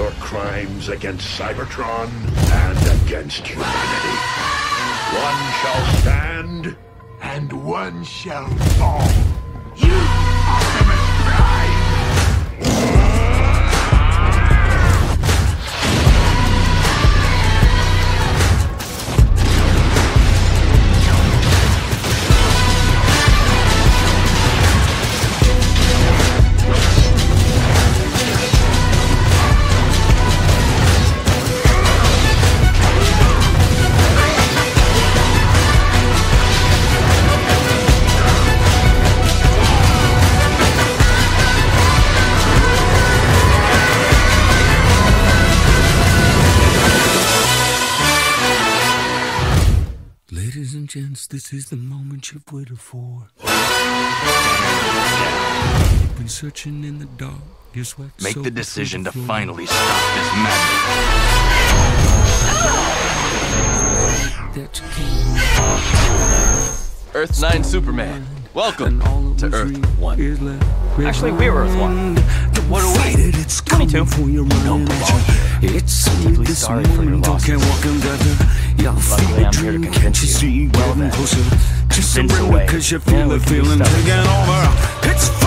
your crimes against Cybertron and against humanity. One shall stand, and one shall fall. You, Optimus Prime! Ladies and gents, this is the moment you've waited for. You've been searching in the dark. Your sweat Make the decision to floor. finally stop this madness. That you can't Earth 9 Superman. Welcome to Earth 1. Actually, we're Earth 1. What are we? It's 22. Don't belong here. It's Deeply sorry for your losses. Luckily, I'm here to convince you. Well then, Just convince away. because you feel the feeling taking over. It's